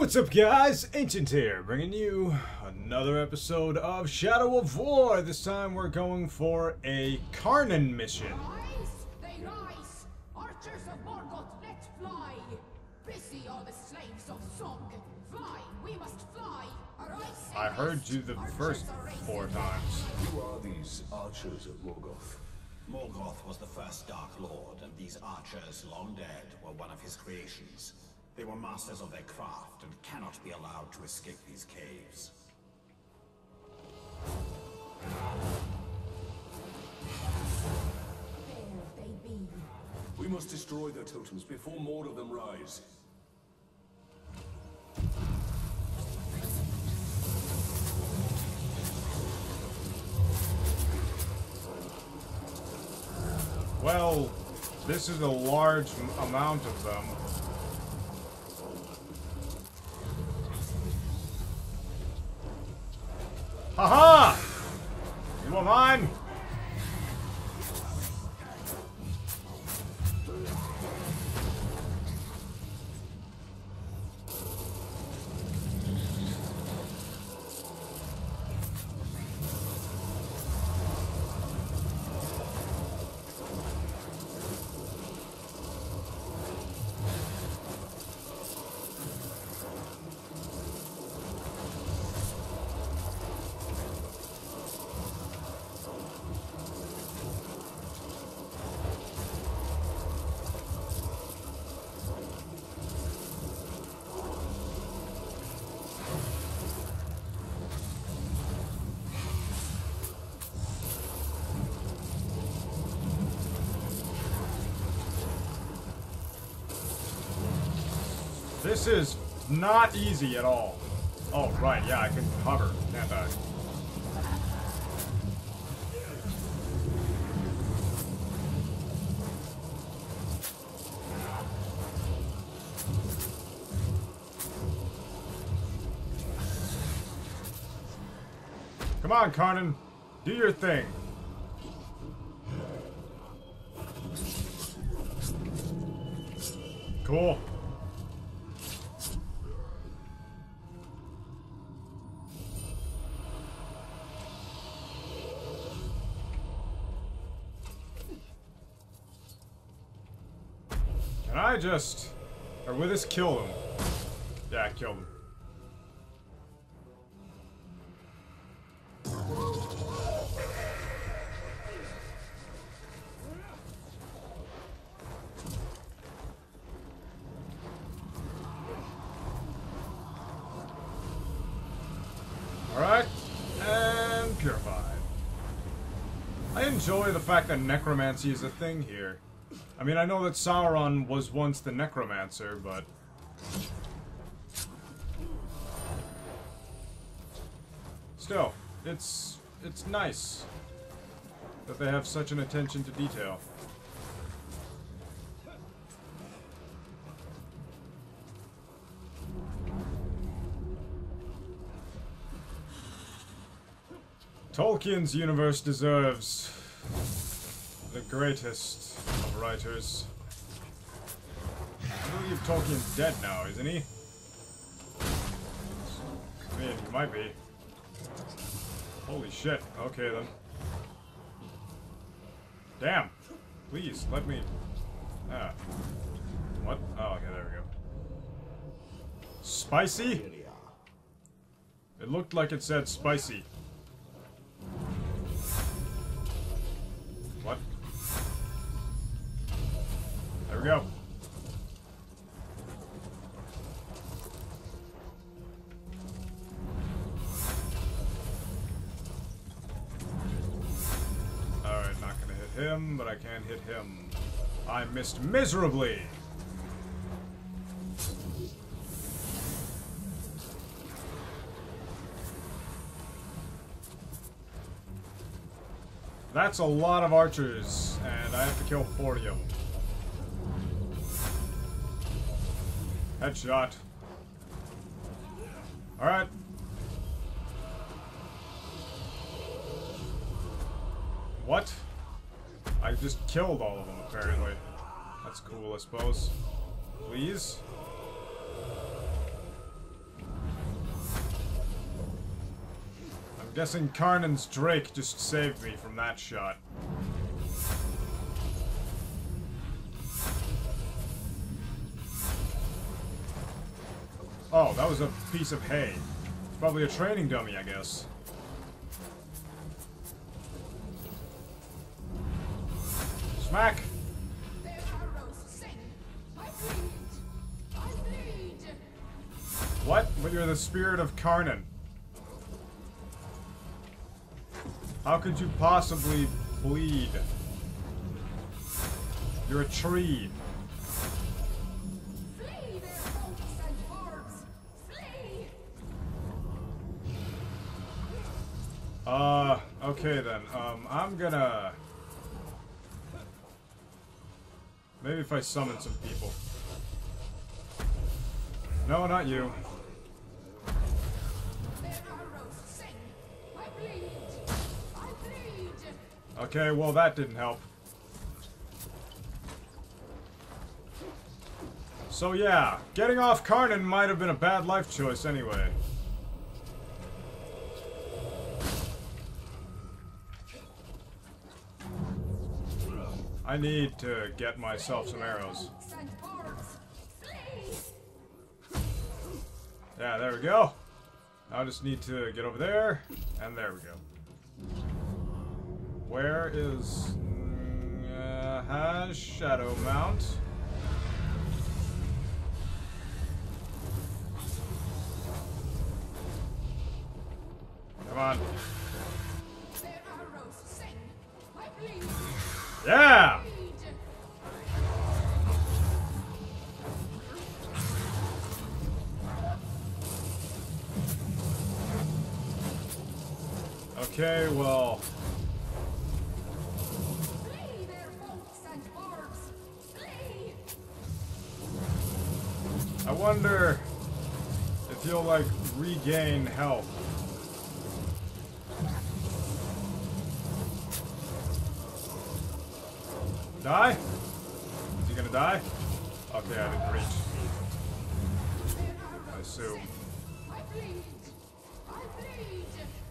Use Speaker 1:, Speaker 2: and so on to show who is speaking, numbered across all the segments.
Speaker 1: What's up, guys? Ancient here, bringing you another episode of Shadow of War. This time we're going for a Karnan mission.
Speaker 2: Rise, they rise! Archers of Morgoth, let fly! Busy are the slaves of Song. Fly, we must fly! Arise,
Speaker 1: I heard you the first 4 times.
Speaker 3: Who are these archers of Morgoth?
Speaker 4: Morgoth was the first Dark Lord, and these archers, long dead, were one of his creations. They were masters of their craft and cannot be allowed to escape these caves.
Speaker 2: There they be.
Speaker 3: We must destroy their totems before more of them rise.
Speaker 1: Well, this is a large amount of them. Haha! You are mine! This is not easy at all. Oh, right, yeah, I can hover, can't I? Come on, Karnan. Do your thing. Cool. Can I just... Or will this kill him? Yeah, kill him. Alright. And purified. I enjoy the fact that necromancy is a thing here. I mean, I know that Sauron was once the necromancer, but... Still, it's nice that they have such an attention to detail. Tolkien's universe deserves the greatest of writers. I believe Tolkien's dead now, isn't he? I mean, he might be. Holy shit. Okay, then. Damn. Please, let me... Ah. What? Oh, okay, there we go. Spicy? It looked like it said spicy. What? There we go. Alright, not gonna hit him, but I can hit him. I missed miserably! That's a lot of archers, and I have to kill 40 of them. Headshot. Alright. What? I just killed all of them, apparently. That's cool, I suppose. Please? Guessing Karnan's Drake just saved me from that shot. Oh, that was a piece of hay. It's probably a training dummy, I guess. Smack!
Speaker 2: Their arrows sing. I bleed. I bleed.
Speaker 1: What? But you're the spirit of Karnan. How could you possibly bleed? You're a tree.
Speaker 2: Flee, their bolts and barbs. Flee.
Speaker 1: Okay then. I'm gonna... Maybe if I summon some people. No, not you.
Speaker 2: Their arrows sing. I bleed. I bleed.
Speaker 1: Okay, well that didn't help. So yeah, getting off Karnan might have been a bad life choice anyway. I need to get myself some arrows.
Speaker 2: Bolts and barbs. Flee.
Speaker 1: Yeah, there we go. I just need to get over there, and there we go. Where is... has Shadow Mount? Come on.
Speaker 2: Their arrows sing. I bleed.
Speaker 1: Yeah!
Speaker 2: Bleed.
Speaker 1: Okay, well...
Speaker 2: Flee, their bolts and barbs. Flee.
Speaker 1: I wonder if you'll, like, regain health. Die? Is he gonna die? Okay, I didn't reach. I assume.
Speaker 2: I bleed. I bleed.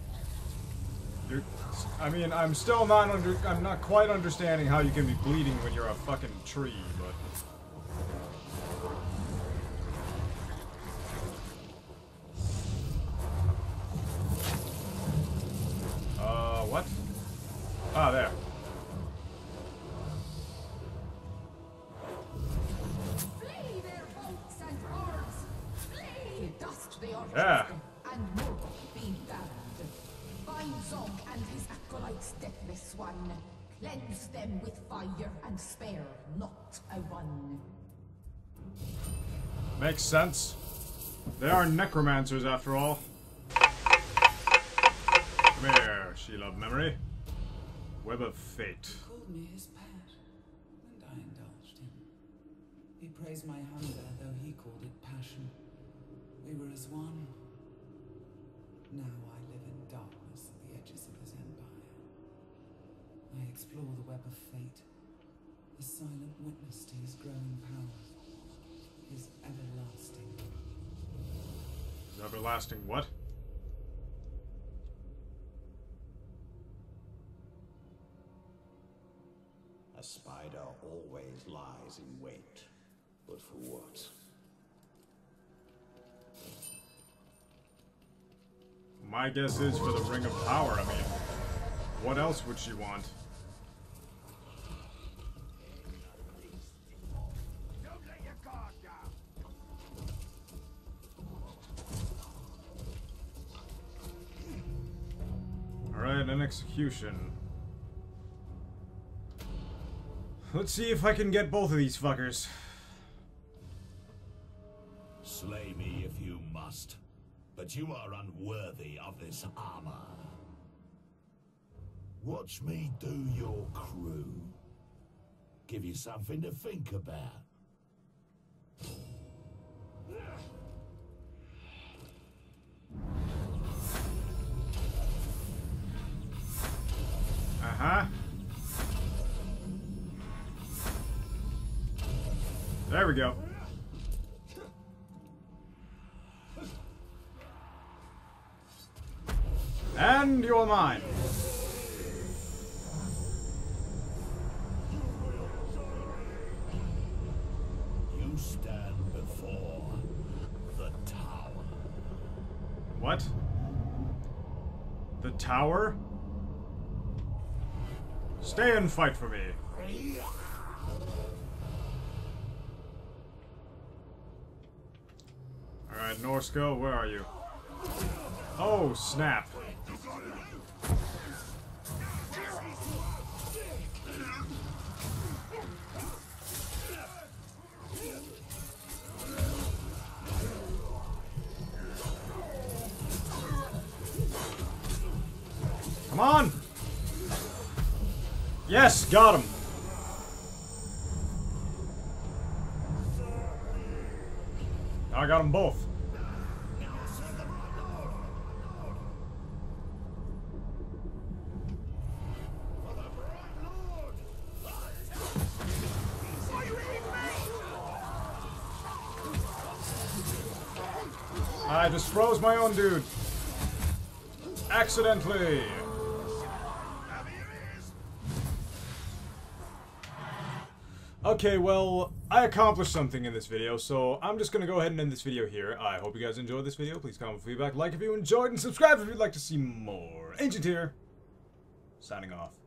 Speaker 1: I mean, I'm still not I'm not quite understanding how you can be bleeding when you're a fucking tree, but... What? Ah, there.
Speaker 2: Flee, their bolts and barbs. Flee. Dust the archers.
Speaker 1: Yeah.
Speaker 2: And Morgoth be damned. Find Zog and his acolytes, deathless one. Cleanse them with fire and spare not a one.
Speaker 1: Makes sense. They are necromancers, after all. Come here, Shield of Memory. Web of Fate.
Speaker 5: He called me his pet, and I indulged him. He praised my hunger, though he called it passion. We were as one. Now I live in darkness at the edges of his empire. I explore the web of fate, a silent witness to his growing power, his everlasting.
Speaker 1: Everlasting what?
Speaker 4: A spider always lies in wait. But for what?
Speaker 1: My guess is for the Ring of Power. I mean, what else would she want? Alright, an execution. Let's see if I can get both of these fuckers.
Speaker 6: Slay me if you must, but you are unworthy of this armor. Watch me do your crew. Give you something to think about.
Speaker 1: Uh-huh. There we go. And and you're mine.
Speaker 6: You stand before the tower.
Speaker 1: What? The tower? Stay and fight for me. Alright, Norsko, where are you? Oh, snap. Come on! Yes, got him! I got them both. I just froze my own dude. Accidentally. Okay, well, I accomplished something in this video, so I'm just gonna go ahead and end this video here. I hope you guys enjoyed this video. Please comment feedback, like if you enjoyed, and subscribe if you'd like to see more. Ancient here, signing off.